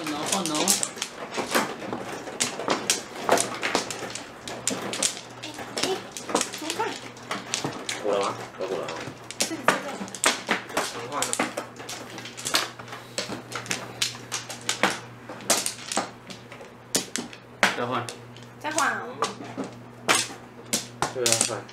换哦。 怎么办？ 过了吗？都过了吗？ 这里。 重换了。 再换。 再换啊！ 对啊，换。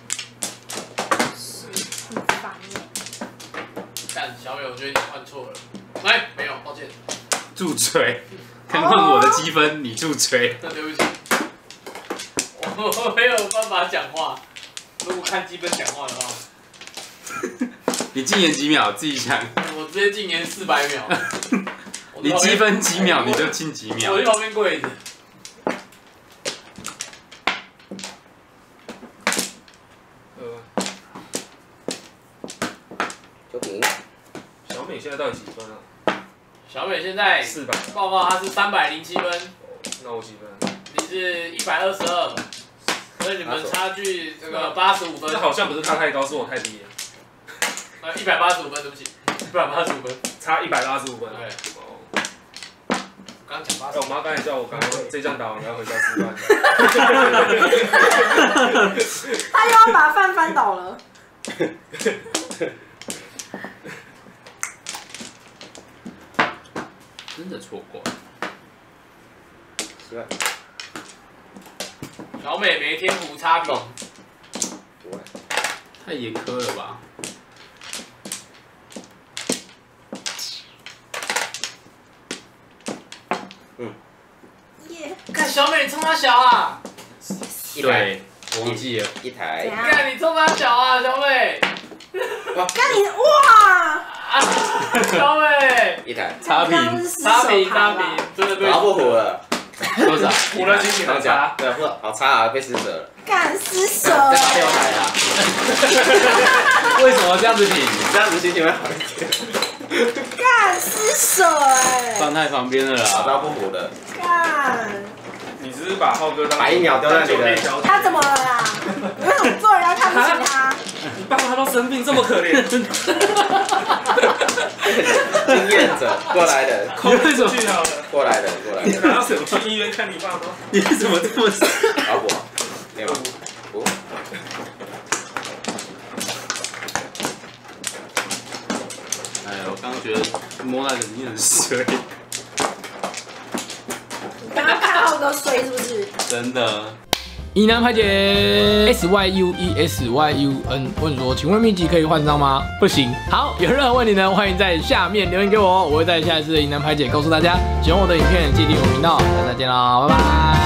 很烦耶。 干小美，我觉得你换错了。哎，没有，抱歉。 助吹，看看我的积分，你助吹。 那对不起，我没有办法讲话。如果看积分讲话的话， 你禁言几秒，自己想。 我直接禁言400秒。 你积分几秒，你就禁几秒。 我去旁边柜子。 就平。 小美现在到底几分啊？ 小美现在 400。 报告她是307分， 那我几分？ 你是122，所以你们差距这个85分。 这好像不是他太高，是我太低了。 185分，对不起，185分， 差185分。 对。 哦。 刚讲85。 我妈刚才叫我刚刚这仗打完要回家吃饭。 他又要把饭翻倒了。 真的错过。 是吧？ 小美没天胡差评。 太严苛了吧？ 耶！ 看小美，你冲他小啊！ 对，我忘记了。 一台。 怎样？ 看你冲他小啊，小美！ 看你哇！ 啊，小美！ 一台。 差评， 差评，真的对。 打不胡了。 多少？ 胡了心情很差。 对，好差啊，被施舍了。 干施舍。 再打6台啊！ 为什么这样子评？ 这样子心情会好一点。 干施舍哎！ 放太旁边了啦。 打不胡的。 干。 你只是把浩哥当把1秒丢在你的。 他怎么了啦？你为什么做人要看不起他？ 你爸妈都生病，这么可怜。 经验者过来的。 你为什么去好了？ 过来的。 哪有什么去医院看你爸妈？ 你为什么这么？ 老婆。没有。不。 哎，我刚刚觉得摸那个你很衰。 你刚刚看浩哥衰是不是？ 真的。 疑难排解 SYUESYUN 问说，请问秘籍可以换张吗？不行。好，有任何问题呢，欢迎在下面留言给我，我会在下一次的疑难排解告诉大家。喜欢我的影片，记得订阅我频道，下次再见啦，拜拜。